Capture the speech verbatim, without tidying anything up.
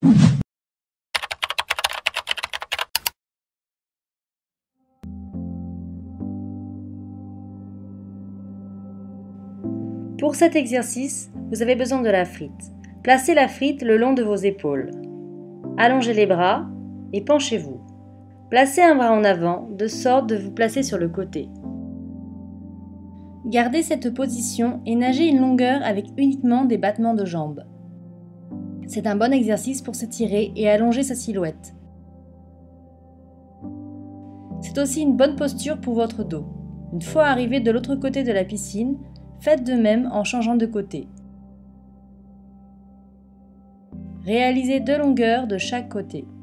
Pour cet exercice, vous avez besoin de la frite. Placez la frite le long de vos épaules. Allongez les bras et penchez-vous. Placez un bras en avant de sorte de vous placer sur le côté. Gardez cette position et nagez une longueur avec uniquement des battements de jambes. C'est un bon exercice pour s'étirer et allonger sa silhouette. C'est aussi une bonne posture pour votre dos. Une fois arrivé de l'autre côté de la piscine, faites de même en changeant de côté. Réalisez deux longueurs de chaque côté.